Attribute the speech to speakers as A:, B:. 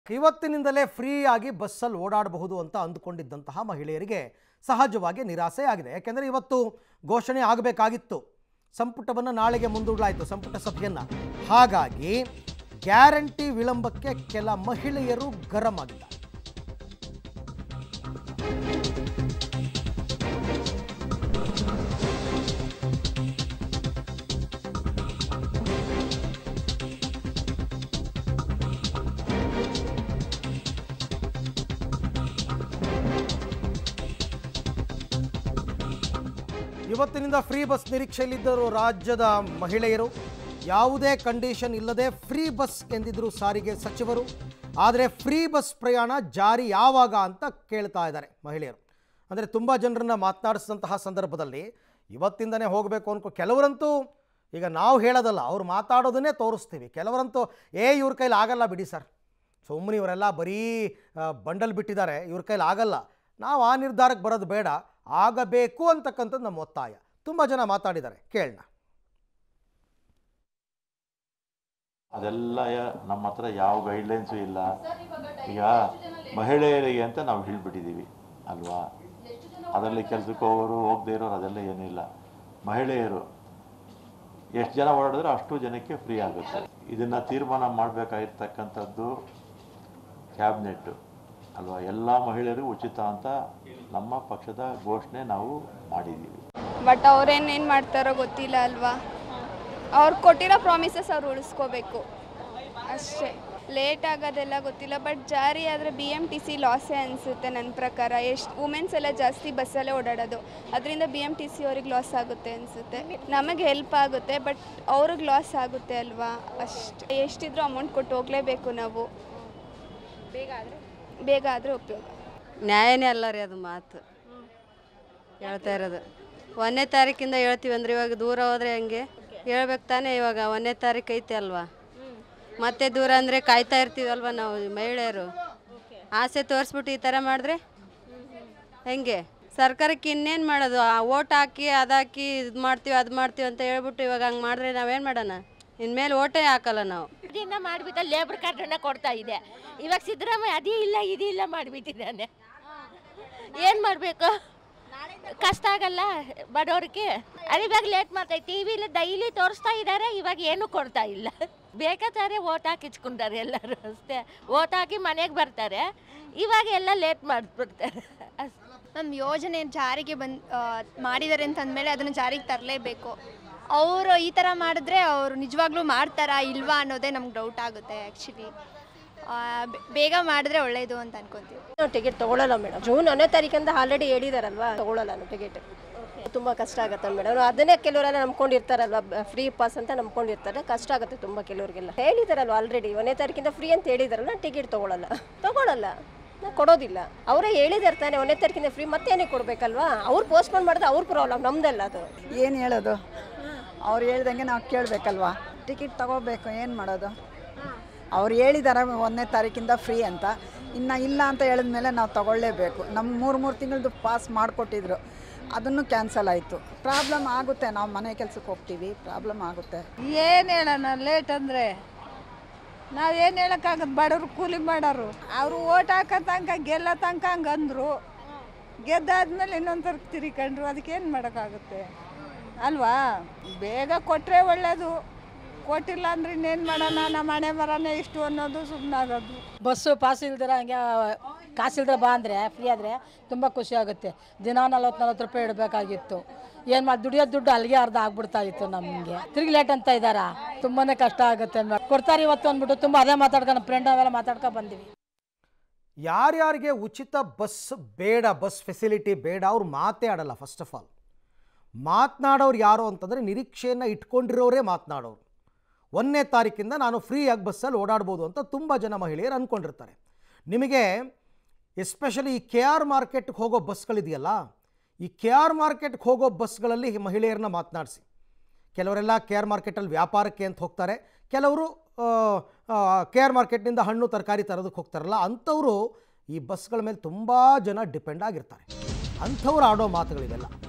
A: ಇವತ್ತಿನಿಂದಲೇ free ಆಗಿ ಬಸ್ಸಲ್ಲಿ ಓಡಾಡಬಹುದು ಅಂತ ಅಂದುಕೊಂಡಿದ್ದಂತಹ ಮಹಿಳೆಯರಿಗೆ ಸಹಜವಾಗಿ ನಿರಾಸೆ ಆಗಿದೆ. ಯಾಕೆಂದರೆ ಇವತ್ತು ಘೋಷಣೆ ಆಗಬೇಕಾಗಿತ್ತು, ಸಂಪುಟವನ್ನು ನಾಳೆಗೆ ಮುಂದೂಡಲಾಯಿತು, ಸಂಪುಟ ಸಭೆಯನ್ನು. ಹಾಗಾಗಿ ಗ್ಯಾರಂಟಿ ವಿಳಂಬಕ್ಕೆ ಕೆಲ ಮಹಿಳೆಯರು ಗರಂ ಆಗಿದ್ದಾರೆ. ಇವತ್ತಿನಿಂದ ಫ್ರೀ ಬಸ್ ನಿರೀಕ್ಷೆಯಲ್ಲಿದ್ದರು ರಾಜ್ಯದ ಮಹಿಳೆಯರು. ಯಾವುದೇ ಕಂಡೀಷನ್ ಇಲ್ಲದೆ ಫ್ರೀ ಬಸ್ ಎಂದಿದ್ರು ಸಾರಿಗೆ ಸಚಿವರು. ಆದರೆ ಫ್ರೀ ಬಸ್ ಪ್ರಯಾಣ ಜಾರಿ ಯಾವಾಗ ಅಂತ ಕೇಳ್ತಾ ಇದ್ದಾರೆ ಮಹಿಳೆಯರು. ಅಂದರೆ ತುಂಬ ಜನರನ್ನು ಮಾತನಾಡಿಸಿದಂತಹ ಸಂದರ್ಭದಲ್ಲಿ ಇವತ್ತಿಂದನೇ ಹೋಗಬೇಕು ಕೆಲವರಂತೂ ಈಗ ನಾವು ಹೇಳೋದಲ್ಲ, ಅವ್ರು ಮಾತಾಡೋದನ್ನೇ ತೋರಿಸ್ತೀವಿ. ಕೆಲವರಂತೂ ಇವ್ರ ಕೈಲಿ ಆಗಲ್ಲ ಬಿಡಿ ಸರ್, ಸುಮ್ಮನೆ ಇವರೆಲ್ಲ ಬರೀ ಬಂಡಲ್ ಬಿಟ್ಟಿದ್ದಾರೆ, ಇವ್ರ ಕೈಲಿ ಆಗಲ್ಲ, ನಾವು ಆ ನಿರ್ಧಾರಕ್ಕೆ ಬರೋದು ಬೇಡ, ಆಗಬೇಕು ಅಂತಕ್ಕಂಥದ್ದು ನಮ್ಮ ಒತ್ತಾಯ. ತುಂಬ ಜನ ಮಾತಾಡಿದ್ದಾರೆ, ಕೇಳೋಣ.
B: ಅದೆಲ್ಲ ನಮ್ಮ ಹತ್ರ ಯಾವ ಗೈಡ್ಲೈನ್ಸು ಇಲ್ಲ. ಈಗ ಮಹಿಳೆಯರಿಗೆ ಅಂತ ನಾವು ಹೇಳಿಬಿಟ್ಟಿದ್ದೀವಿ ಅಲ್ವಾ, ಅದರಲ್ಲಿ ಕೆಲಸಕ್ಕೆ ಹೋಗೋರು ಹೋಗದೇ ಇರೋರು ಅದೆಲ್ಲ ಏನಿಲ್ಲ. ಮಹಿಳೆಯರು ಎಷ್ಟು ಜನ ಓಡಾಡಿದ್ರೆ ಅಷ್ಟು ಜನಕ್ಕೆ ಫ್ರೀ ಆಗುತ್ತೆ. ಇದನ್ನು ತೀರ್ಮಾನ ಮಾಡಬೇಕಾಗಿರ್ತಕ್ಕಂಥದ್ದು ಕ್ಯಾಬಿನೆಟ್ಟು ಅಲ್ವಾ. ಎಲ್ಲ ಮಹಿಳೆಯರಿಗೂ ಉಚಿತ ಅಂತ ನಮ್ಮ ಪಕ್ಷದ ಘೋಷಣೆ ನಾವು ಮಾಡಿದ್ದೀವಿ.
C: ಬಟ್ ಅವ್ರೇನೇನು ಮಾಡ್ತಾರೋ ಗೊತ್ತಿಲ್ಲ ಅಲ್ವಾ. ಅವ್ರು ಕೊಟ್ಟಿರೋ ಪ್ರಾಮಿಸಸ್ ಅವ್ರು ಉಳಿಸ್ಕೋಬೇಕು ಅಷ್ಟೇ. ಲೇಟ್ ಆಗೋದೆಲ್ಲ ಗೊತ್ತಿಲ್ಲ, ಬಟ್ ಜಾರಿ ಆದರೆ BMTC ಲಾಸೇ ಅನಿಸುತ್ತೆ ನನ್ನ ಪ್ರಕಾರ. ಎಷ್ಟು ವುಮೆನ್ಸ್ ಎಲ್ಲ ಜಾಸ್ತಿ ಬಸ್ಸಲ್ಲೇ ಓಡಾಡೋದು, ಅದರಿಂದ BMTC ಅವ್ರಿಗೆ ಲಾಸ್ ಆಗುತ್ತೆ ಅನಿಸುತ್ತೆ. ನಮಗೆ ಹೆಲ್ಪ್ ಆಗುತ್ತೆ, ಬಟ್ ಅವ್ರಿಗೆ ಲಾಸ್ ಆಗುತ್ತೆ ಅಲ್ವಾ. ಅಷ್ಟು ಎಷ್ಟಿದ್ರೂ ಅಮೌಂಟ್ ಕೊಟ್ಟು ಹೋಗಲೇಬೇಕು ನಾವು. ಬೇಗ ಆದರೆ ಉಪಯೋಗ.
D: ನ್ಯಾಯನೇ ಅಲ್ಲ ರೀ ಅದು ಮಾತು ಹೇಳ್ತಾ ಇರೋದು. 1ನೇ ತಾರೀಕಿಂದ ಹೇಳ್ತೀವಿ ಅಂದರೆ ಇವಾಗ ದೂರ ಹೋದರೆ ಹೆಂಗೆ ಹೇಳ್ಬೇಕು ತಾನೇ. ಇವಾಗ 1ನೇ ತಾರೀಕು ಐತೆ ಅಲ್ವಾ, ಮತ್ತೆ ದೂರ ಅಂದರೆ ಕಾಯ್ತಾ ಇರ್ತೀವಲ್ವ ನಾವು ಮಹಿಳೆಯರು. ಆಸೆ ತೋರಿಸ್ಬಿಟ್ಟು ಈ ಥರ ಮಾಡಿದ್ರೆ ಹೆಂಗೆ? ಸರ್ಕಾರಕ್ಕೆ ಇನ್ನೇನು ಮಾಡೋದು? ಓಟ್ ಹಾಕಿ ಅದಾಕಿ ಇದು ಮಾಡ್ತೀವಿ ಅದು ಮಾಡ್ತೀವಿ ಅಂತ ಹೇಳ್ಬಿಟ್ಟು ಇವಾಗ ಹಂಗೆ ಮಾಡಿದ್ರೆ ನಾವೇನು ಮಾಡೋಣ? ಇನ್ಮೇಲೆ ಓಟೇ ಹಾಕಲ್ಲ ನಾವು.
E: ಇದನ್ನ ಮಾಡಿಬಿಟ್ಟು ಲೇಬರ್ ಕಾರ್ಡನ್ನು ಕೊಡ್ತಾ ಇದೆ. ಇವಾಗ ಸಿದ್ದರಾಮಯ್ಯ ಅದೇ ಇಲ್ಲ ಇದಿಲ್ಲ ಮಾಡಿಬಿಟ್ಟಿದ್ದಾನೆ. ಏನು ಮಾಡಬೇಕು? ಕಷ್ಟ ಆಗಲ್ಲ ಬಡವ್ರಿಗೆ. ಅದು ಇವಾಗ ಲೇಟ್ ಮಾಡ್ತಾರೆ. TV ಡೈಲಿ ತೋರಿಸ್ತಾ ಇದ್ದಾರೆ, ಇವಾಗ ಏನು ಕೊಡ್ತಾ ಇಲ್ಲ. ಬೇಕಾದ್ರೆ ಓಟ್ ಹಾಕಿಸ್ಕೊಂತಾರೆ ಎಲ್ಲರೂ ಅಷ್ಟೇ. ಓಟ್ ಹಾಕಿ ಮನೆಗೆ ಬರ್ತಾರೆ, ಇವಾಗ ಎಲ್ಲ ಲೇಟ್ ಮಾಡಿಬಿಡ್ತಾರೆ.
C: ನಮ್ಮ ಯೋಜನೆ ಜಾರಿಗೆ ಮಾಡಿದ್ದಾರೆ ಅಂತಂದಮೇಲೆ ಅದನ್ನು ಜಾರಿಗೆ ತರಲೇಬೇಕು. ಅವರು ಈ ಥರ ಮಾಡಿದ್ರೆ ಅವರು ನಿಜವಾಗ್ಲೂ ಮಾಡ್ತಾರಾ ಇಲ್ವಾ ಅನ್ನೋದೇ ನಮ್ಗೆ ಡೌಟ್ ಆಗುತ್ತೆ. ಆ್ಯಕ್ಚುಲಿ ಬೇಗ ಮಾಡಿದ್ರೆ ಒಳ್ಳೆಯದು ಅಂತ ಅನ್ಕೊತೀವಿ.
F: ನಾವು ಟಿಕೆಟ್ ತೊಗೊಳ್ಳಲ್ಲ ಮೇಡಮ್. ಜೂನ್ 1ನೇ ತಾರೀಕಿಂದ ಆಲ್ರೆಡಿ ಹೇಳಿದಾರಲ್ವಾ, ತೊಗೊಳ್ಳಲ್ಲ ನಾವು ಟಿಕೆಟ್. ತುಂಬ ಕಷ್ಟ ಆಗುತ್ತೆ ಮೇಡಮ್. ಅದನ್ನೇ ಕೆಲವರೆಲ್ಲ ನಂಬ್ಕೊಂಡಿರ್ತಾರಲ್ವ, ಫ್ರೀ ಪಾಸ್ ಅಂತ ನಂಬ್ಕೊಂಡಿರ್ತಾರೆ. ಕಷ್ಟ ಆಗುತ್ತೆ ತುಂಬ ಕೆಲವರಿಗೆಲ್ಲ. ಹೇಳಿದಾರಲ್ವ ಆಲ್ರೆಡಿ 1ನೇ ತಾರೀಕಿಂದ ಫ್ರೀ ಅಂತ ಹೇಳಿದಾರಲ್ಲ, ಟಿಕೆಟ್ ತೊಗೊಳ್ಳಲ್ಲ ನಾವು ಕೊಡೋದಿಲ್ಲ. ಅವರೇ ಹೇಳಿದಾರೆ ತಾನೆ 1ನೇ ತಾರೀಕಿಂದ ಫ್ರೀ, ಮತ್ತೇನಿಗೆ ಕೊಡಬೇಕಲ್ವಾ? ಅವ್ರು ಪೋಸ್ಟ್ಪೋನ್ ಮಾಡಿದ್ರೆ ಅವ್ರ ಪ್ರಾಬ್ಲಮ್, ನಮ್ದಲ್ಲ ಅದು.
G: ಏನು ಹೇಳೋದು? ಅವ್ರು ಹೇಳ್ದಂಗೆ ನಾವು ಕೇಳಬೇಕಲ್ವಾ? ಟಿಕೆಟ್ ತಗೋಬೇಕು, ಏನು ಮಾಡೋದು? ಅವ್ರು ಹೇಳಿದ್ದಾರೆ 1ನೇ ತಾರೀಕಿಂದ ಫ್ರೀ ಅಂತ, ಇನ್ನು ಇಲ್ಲ ಅಂತ ಹೇಳಿದ್ಮೇಲೆ ನಾವು ತಗೊಳ್ಳೇಬೇಕು. ನಮ್ಮ 3 ತಿಂಗಳದ್ದು ಪಾಸ್ ಮಾಡಿಕೊಟ್ಟಿದ್ರು, ಅದನ್ನು ಕ್ಯಾನ್ಸಲ್ ಆಯಿತು. ಪ್ರಾಬ್ಲಮ್ ಆಗುತ್ತೆ. ನಾವು ಮನೆ ಕೆಲಸಕ್ಕೆ ಹೋಗ್ತೀವಿ, ಪ್ರಾಬ್ಲಮ್ ಆಗುತ್ತೆ.
H: ಏನು ಹೇಳೋಣ? ಲೇಟ್ ಅಂದರೆ ನಾವೇನು ಹೇಳೋಕ್ಕಾಗತ್ತೆ? ಬಡವ್ರು ಕೂಲಿ ಮಾಡೋರು, ಅವರು ಓಟ್ ಹಾಕೋ ತನಕ ಗೆಲ್ಲೋ ತನಕ ಹಂಗೆ ಅಂದರು. ಗೆದ್ದಾದ್ಮೇಲೆ ಇನ್ನೊಂದು ತಿರ್ಕೊಂಡ್ರು, ಅದಕ್ಕೇನು ಮಾಡೋಕ್ಕಾಗುತ್ತೆ ಅಲ್ವಾ? ಬೇಗ ಕೊಟ್ಟರೆ ಒಳ್ಳೆಯದು, ಕೊಟ್ಟಿಲ್ಲ ಅಂದ್ರೆ ಇನ್ನೇನು ಮಾಡೋಣ? ನಮ್ಮ ಮನೆ ಬರೋನೇ ಇಷ್ಟು ಅನ್ನೋದು ಸುಮ್ಮನಾಗೋದು.
F: ಬಸ್ಸು ಪಾಸ್ ಇಲ್ದಿರ ಹಂಗೆ ಕಾಸಿಲ್ದ್ರೆ ಬಾ ಅಂದರೆ ಫ್ರೀ ಆದರೆ ತುಂಬ ಖುಷಿ ಆಗುತ್ತೆ. ದಿನ 40 ರೂಪಾಯಿ ಇಡಬೇಕಾಗಿತ್ತು. ಏನು ಮಾಡಿ ದುಡಿಯೋದು ದುಡ್ಡು ಅಲ್ಲಿಗೆ ಅರ್ಧ ಆಗ್ಬಿಡ್ತಾ ಇತ್ತು ನಮಗೆ. ತಿರುಗಿ ಲೇಟ್ ಅಂತ ಇದ್ದಾರಾ, ತುಂಬಾ ಕಷ್ಟ ಆಗುತ್ತೆ. ಕೊಡ್ತಾರೆ ಇವತ್ತು ಅಂದ್ಬಿಟ್ಟು ತುಂಬ ಅದೇ ಮಾತಾಡ್ಕೊಂಡು ಫ್ರೆಂಡ್ ಅವೆಲ್ಲ ಮಾತಾಡ್ಕೊಂಡು ಬಂದಿವಿ.
A: ಯಾರ್ಯಾರಿಗೆ ಉಚಿತ ಬಸ್ ಬೇಡ, ಬಸ್ ಫೆಸಿಲಿಟಿ ಬೇಡ, ಅವ್ರು ಮಾತೇ ಆಡಲ್ಲ. ಫಸ್ಟ್ ಆಫ್ ಆಲ್ ಮಾತನಾಡೋರು ಯಾರು ಅಂತಂದರೆ ನಿರೀಕ್ಷೆಯನ್ನು ಇಟ್ಕೊಂಡಿರೋರೇ ಮಾತನಾಡೋರು. 1ನೇ ತಾರೀಕಿಂದ ನಾನು ಫ್ರೀಯಾಗಿ ಬಸ್ಸಲ್ಲಿ ಓಡಾಡ್ಬೋದು ಅಂತ ತುಂಬ ಜನ ಮಹಿಳೆಯರು ಅಂದ್ಕೊಂಡಿರ್ತಾರೆ. ನಿಮಗೆ ಎಸ್ಪೆಷಲಿ ಈ KR ಮಾರ್ಕೆಟ್ಗೆ ಹೋಗೋ ಬಸ್ಗಳಿದೆಯಲ್ಲ, ಈ KR ಮಾರ್ಕೆಟ್ಗೆ ಹೋಗೋ ಬಸ್ಗಳಲ್ಲಿ ಮಹಿಳೆಯರನ್ನ ಮಾತನಾಡಿಸಿ. ಕೆಲವರೆಲ್ಲ KR ಮಾರ್ಕೆಟಲ್ಲಿ ವ್ಯಾಪಾರಕ್ಕೆ ಅಂತ ಹೋಗ್ತಾರೆ, ಕೆಲವರು KR ಮಾರ್ಕೆಟ್ನಿಂದ ಹಣ್ಣು ತರಕಾರಿ ತರೋದಕ್ಕೆ ಹೋಗ್ತಾರಲ್ಲ, ಅಂಥವರು ಈ ಬಸ್ಗಳ ಮೇಲೆ ತುಂಬ ಜನ ಡಿಪೆಂಡ್ ಆಗಿರ್ತಾರೆ. ಅಂಥವ್ರು ಆಡೋ ಮಾತುಗಳಿವೆಲ್ಲ.